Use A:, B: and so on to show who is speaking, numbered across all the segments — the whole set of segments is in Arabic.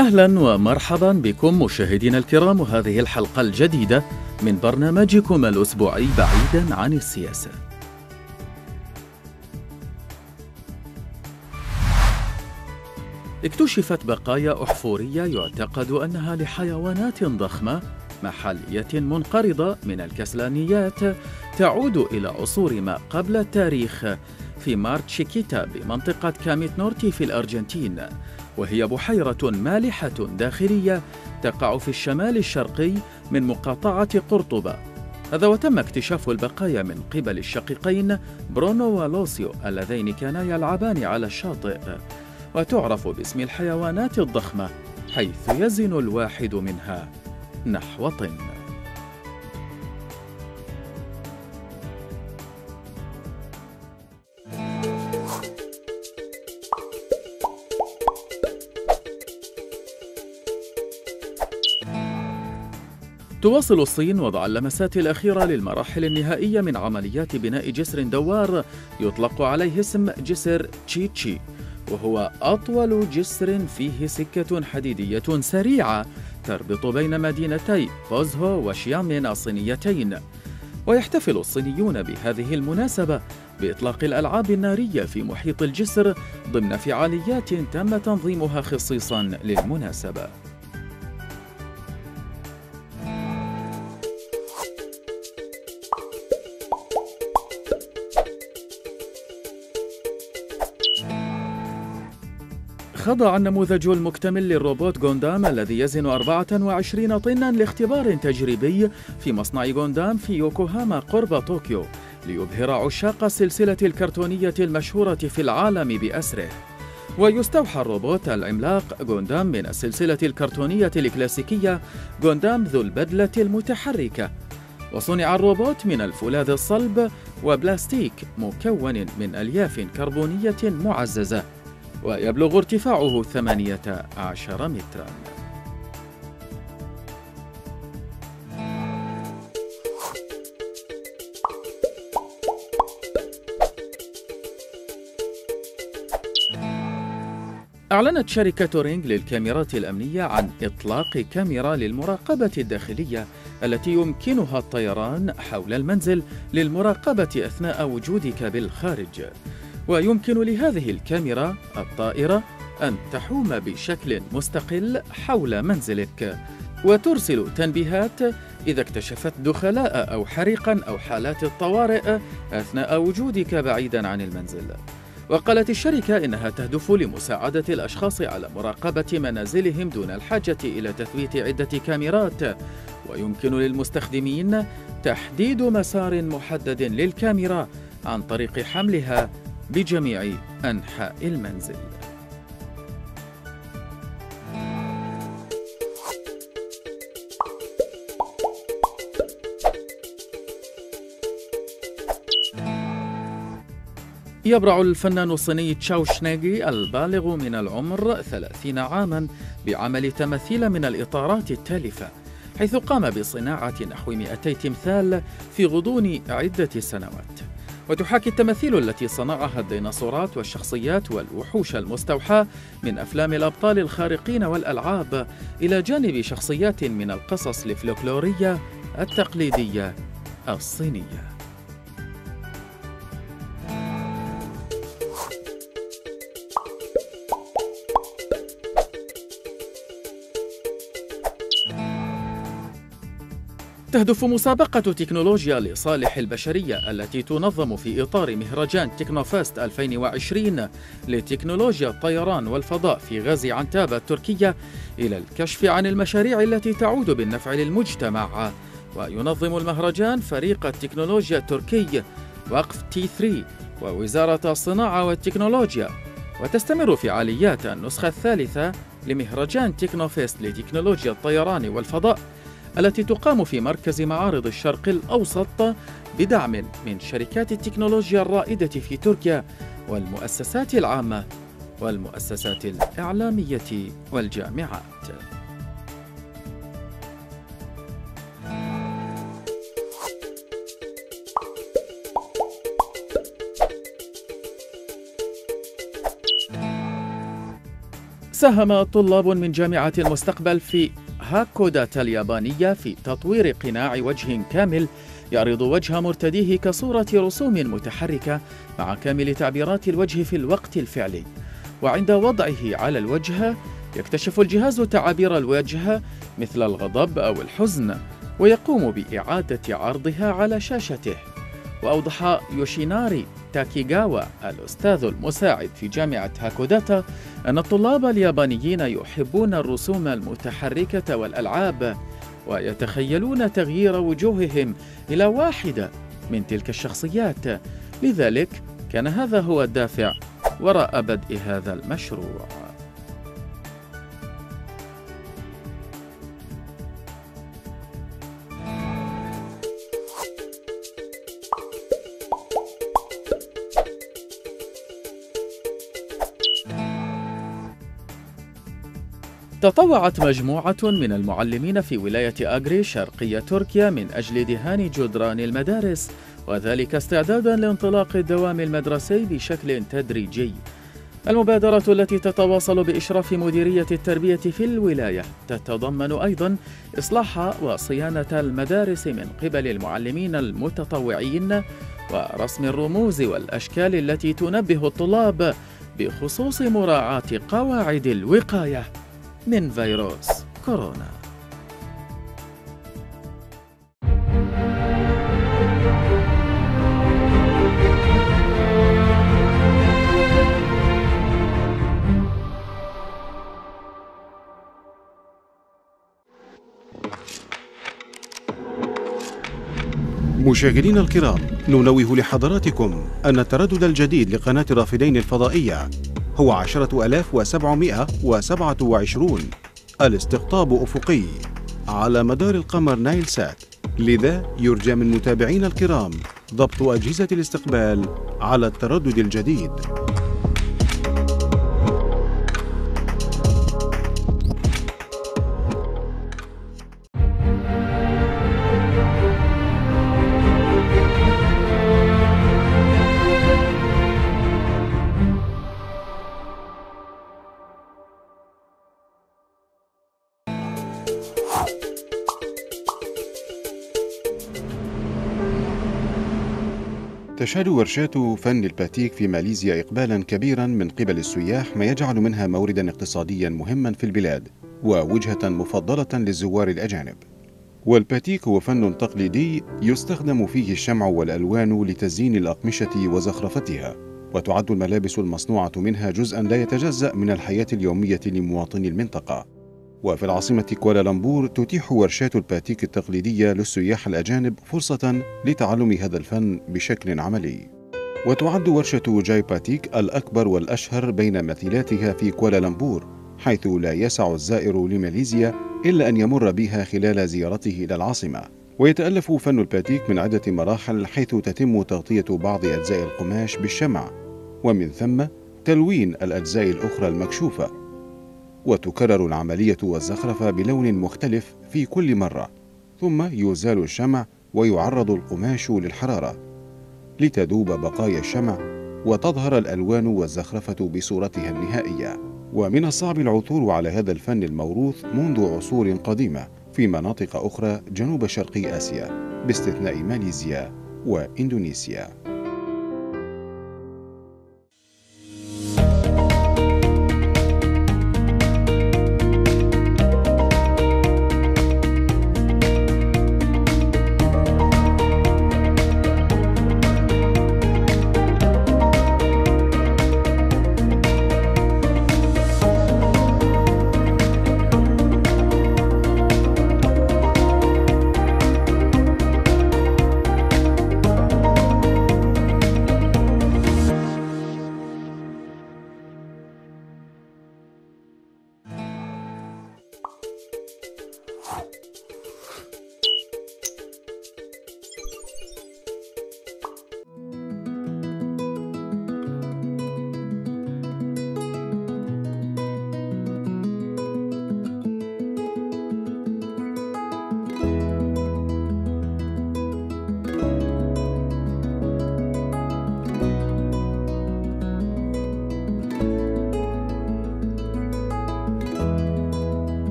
A: أهلا ومرحبا بكم مشاهدينا الكرام، وهذه الحلقة الجديدة من برنامجكم الأسبوعي بعيدا عن السياسة. اكتشفت بقايا أحفورية يعتقد أنها لحيوانات ضخمة محلية منقرضة من الكسلانيات تعود إلى عصور ما قبل التاريخ في مار تشيكيتا بمنطقة كاميت نورتي في الأرجنتين، وهي بحيرة مالحة داخلية تقع في الشمال الشرقي من مقاطعة قرطبة. هذا وتم اكتشاف البقايا من قبل الشقيقين برونو ولوسيو اللذين كانا يلعبان على الشاطئ، وتعرف باسم الحيوانات الضخمة حيث يزن الواحد منها نحو طن. تواصل الصين وضع اللمسات الأخيرة للمراحل النهائية من عمليات بناء جسر دوار يطلق عليه اسم جسر تشي، وهو أطول جسر فيه سكة حديدية سريعة تربط بين مدينتي فوزهو وشيامين الصينيتين. ويحتفل الصينيون بهذه المناسبة بإطلاق الألعاب النارية في محيط الجسر ضمن فعاليات تم تنظيمها خصيصا للمناسبة. خضع النموذج المكتمل للروبوت غوندام الذي يزن 24 طناً لاختبار تجريبي في مصنع غوندام في يوكوهاما قرب طوكيو، ليبهر عشاق السلسلة الكرتونية المشهورة في العالم بأسره. ويستوحى الروبوت العملاق غوندام من السلسلة الكرتونية الكلاسيكية غوندام ذو البدلة المتحركة. وصنع الروبوت من الفولاذ الصلب وبلاستيك مكون من ألياف كربونية معززة، ويبلغ ارتفاعه 18 متراً. أعلنت شركة تورينغ للكاميرات الأمنية عن إطلاق كاميرا للمراقبة الداخلية التي يمكنها الطيران حول المنزل للمراقبة أثناء وجودك بالخارج. ويمكن لهذه الكاميرا الطائرة أن تحوم بشكل مستقل حول منزلك، وترسل تنبيهات إذا اكتشفت دخلاء أو حريقا أو حالات الطوارئ أثناء وجودك بعيدا عن المنزل. وقالت الشركة إنها تهدف لمساعدة الأشخاص على مراقبة منازلهم دون الحاجة إلى تثبيت عدة كاميرات، ويمكن للمستخدمين تحديد مسار محدد للكاميرا عن طريق حملها بجميع أنحاء المنزل. يبرع الفنان الصيني تشاو شنيغي البالغ من العمر 30 عاماً بعمل تماثيل من الإطارات التالفة، حيث قام بصناعة نحو 200 تمثال في غضون عدة سنوات. وتحاكي التماثيل التي صنعها الديناصورات والشخصيات والوحوش المستوحاة من أفلام الأبطال الخارقين والألعاب، إلى جانب شخصيات من القصص الفلكلورية التقليدية الصينية. تهدف مسابقة تكنولوجيا لصالح البشرية التي تنظم في إطار مهرجان تكنوفست 2020 لتكنولوجيا الطيران والفضاء في غازي عنتابة التركية إلى الكشف عن المشاريع التي تعود بالنفع للمجتمع. وينظم المهرجان فريق التكنولوجيا التركي وقف T3 ووزارة الصناعة والتكنولوجيا. وتستمر فعاليات النسخة الثالثة لمهرجان تكنوفست لتكنولوجيا الطيران والفضاء التي تقام في مركز معارض الشرق الأوسط بدعم من شركات التكنولوجيا الرائدة في تركيا والمؤسسات العامة والمؤسسات الإعلامية والجامعات. ساهم طلاب من جامعة المستقبل في هاكوداتا اليابانية في تطوير قناع وجه كامل يعرض وجه مرتديه كصورة رسوم متحركة مع كامل تعبيرات الوجه في الوقت الفعلي، وعند وضعه على الوجه يكتشف الجهاز تعابير الوجه مثل الغضب أو الحزن ويقوم بإعادة عرضها على شاشته. وأوضح يوشيناري تاكيغاوا الأستاذ المساعد في جامعة هاكوداتا أن الطلاب اليابانيين يحبون الرسوم المتحركة والألعاب ويتخيلون تغيير وجوههم إلى واحدة من تلك الشخصيات، لذلك كان هذا هو الدافع وراء بدء هذا المشروع. تطوعت مجموعة من المعلمين في ولاية أغري شرقية تركيا من أجل دهان جدران المدارس، وذلك استعدادا لانطلاق الدوام المدرسي بشكل تدريجي. المبادرة التي تتواصل بإشراف مديرية التربية في الولاية تتضمن أيضا إصلاح وصيانة المدارس من قبل المعلمين المتطوعين ورسم الرموز والأشكال التي تنبه الطلاب بخصوص مراعاة قواعد الوقاية من فيروس كورونا.
B: مشاهدينا الكرام، ننوه لحضراتكم أن التردد الجديد لقناة الرافدين الفضائية هو 10727 الاستقطاب أفقي على مدار القمر نايل سات، لذا يرجى من متابعينا الكرام ضبط أجهزة الاستقبال على التردد الجديد. تشهد ورشات فن الباتيك في ماليزيا إقبالا كبيرا من قبل السياح، ما يجعل منها موردا اقتصاديا مهما في البلاد ووجهة مفضلة للزوار الأجانب. والباتيك هو فن تقليدي يستخدم فيه الشمع والألوان لتزيين الأقمشة وزخرفتها، وتعد الملابس المصنوعة منها جزءا لا يتجزأ من الحياة اليومية لمواطني المنطقة. وفي العاصمة كوالالمبور تتيح ورشات الباتيك التقليدية للسياح الأجانب فرصة لتعلم هذا الفن بشكل عملي. وتعد ورشة جاي باتيك الأكبر والأشهر بين مثيلاتها في كوالالمبور، حيث لا يسع الزائر لماليزيا إلا أن يمر بها خلال زيارته إلى العاصمة. ويتألف فن الباتيك من عدة مراحل، حيث تتم تغطية بعض أجزاء القماش بالشمع، ومن ثم تلوين الأجزاء الأخرى المكشوفة، وتكرر العملية والزخرفة بلون مختلف في كل مرة، ثم يزال الشمع ويعرض القماش للحرارة لتذوب بقايا الشمع وتظهر الألوان والزخرفة بصورتها النهائية. ومن الصعب العثور على هذا الفن الموروث منذ عصور قديمة في مناطق أخرى جنوب شرقي آسيا باستثناء ماليزيا وإندونيسيا.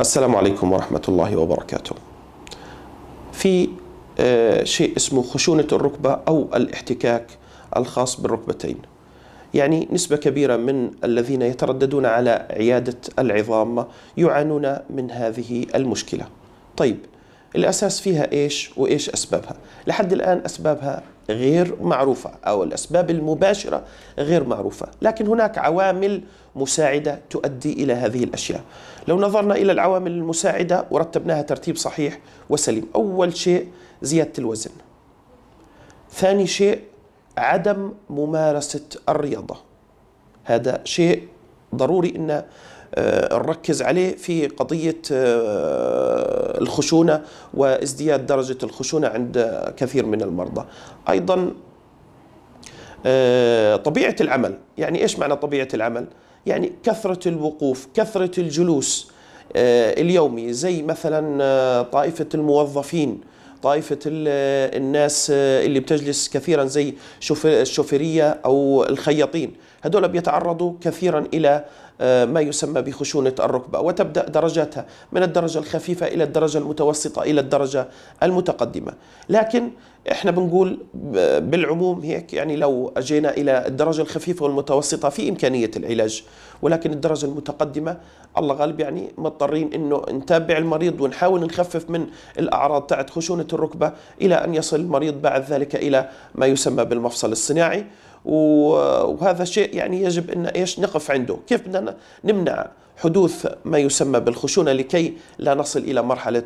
C: السلام عليكم ورحمة الله وبركاته. في شيء اسمه خشونة الركبة أو الاحتكاك الخاص بالركبتين. يعني نسبة كبيرة من الذين يترددون على عيادة العظام يعانون من هذه المشكلة. طيب، الأساس فيها إيش وإيش أسبابها؟ لحد الآن أسبابها غير معروفة، أو الأسباب المباشرة غير معروفة، لكن هناك عوامل مساعدة تؤدي إلى هذه الأشياء. لو نظرنا إلى العوامل المساعدة ورتبناها ترتيب صحيح وسليم، أول شيء زيادة الوزن. ثاني شيء عدم ممارسة الرياضة، هذا شيء ضروري أن نركز عليه في قضية الخشونة وازدياد درجة الخشونة عند كثير من المرضى. أيضا طبيعة العمل. يعني إيش معنى طبيعة العمل؟ يعني كثرة الوقوف، كثرة الجلوس اليومي، زي مثلا طائفة الموظفين، طائفة الناس اللي بتجلس كثيرا زي الشوفيرية أو الخياطين، هذول بيتعرضوا كثيرا إلى ما يسمى بخشونة الركبة، وتبدأ درجاتها من الدرجة الخفيفة إلى الدرجة المتوسطة إلى الدرجة المتقدمة. لكن احنا بنقول بالعموم هيك، يعني لو أجينا إلى الدرجة الخفيفة والمتوسطة في إمكانية العلاج، ولكن الدرجة المتقدمة الله غالب يعني مضطرين إنه نتابع المريض ونحاول نخفف من الأعراض تاعت خشونة الركبة إلى أن يصل المريض بعد ذلك إلى ما يسمى بالمفصل الصناعي. وهذا شيء يعني يجب أن إيش نقف عنده، كيف بدنا نمنع حدوث ما يسمى بالخشونة لكي لا نصل إلى مرحلة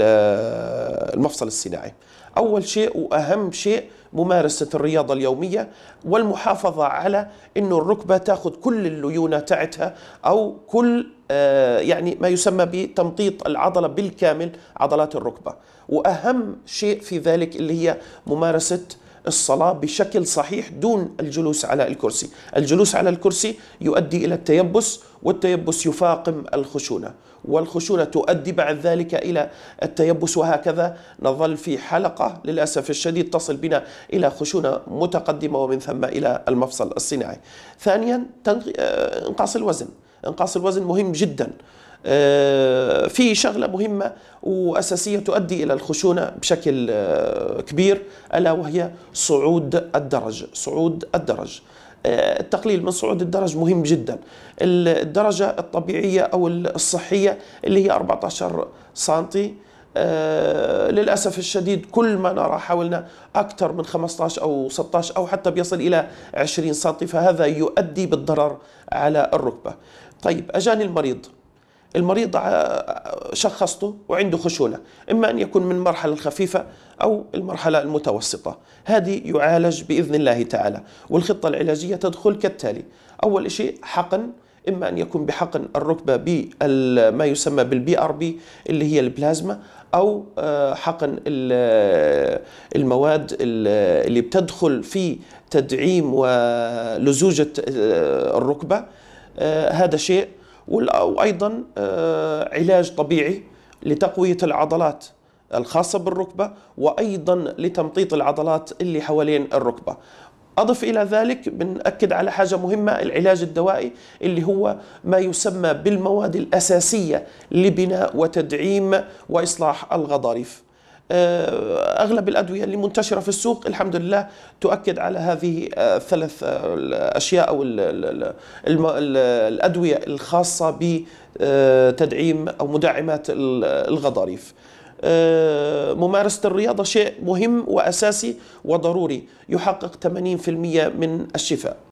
C: المفصل الصناعي. أول شيء وأهم شيء ممارسة الرياضة اليومية، والمحافظة على إنه الركبة تأخذ كل الليونة تاعتها، أو كل يعني ما يسمى بتمطيط العضلة بالكامل، عضلات الركبة. وأهم شيء في ذلك اللي هي ممارسة الصلاة بشكل صحيح دون الجلوس على الكرسي. الجلوس على الكرسي يؤدي إلى التيبس، والتيبس يفاقم الخشونة، والخشونة تؤدي بعد ذلك إلى التيبس، وهكذا نظل في حلقة للأسف الشديد تصل بنا إلى خشونة متقدمة ومن ثم إلى المفصل الصناعي. ثانيا انقاص الوزن. انقاص الوزن مهم جدا. في شغلة مهمة وأساسية تؤدي إلى الخشونة بشكل كبير، ألا وهي صعود الدرج. صعود الدرج، التقليل من صعود الدرج مهم جدا. الدرجة الطبيعية أو الصحية اللي هي 14 سنتي، للأسف الشديد كل ما نرى حولنا أكثر من 15 أو 16 أو حتى بيصل إلى 20 سنتي، فهذا يؤدي بالضرر على الركبة. طيب، أجاني المريض شخصته وعنده خشونة، إما أن يكون من المرحلة الخفيفة أو المرحلة المتوسطة. هذه يعالج بإذن الله تعالى، والخطة العلاجية تدخل كالتالي. أول شيء حقن، إما أن يكون بحقن الركبة بما يسمى بالبي ار بي اللي هي البلازما، أو حقن المواد اللي بتدخل في تدعيم ولزوجة الركبة. هذا شيء. وأيضا علاج طبيعي لتقوية العضلات الخاصة بالركبة، وأيضا لتمطيط العضلات اللي حوالين الركبة. أضف إلى ذلك بنأكد على حاجة مهمة، العلاج الدوائي اللي هو ما يسمى بالمواد الأساسية لبناء وتدعيم وإصلاح الغضاريف. أغلب الأدوية اللي منتشرة في السوق الحمد لله تؤكد على هذه الثلاث أشياء، أو الأدوية الخاصة بتدعيم أو مدعمات الغضاريف. ممارسة الرياضة شيء مهم وأساسي وضروري، يحقق 80% من الشفاء.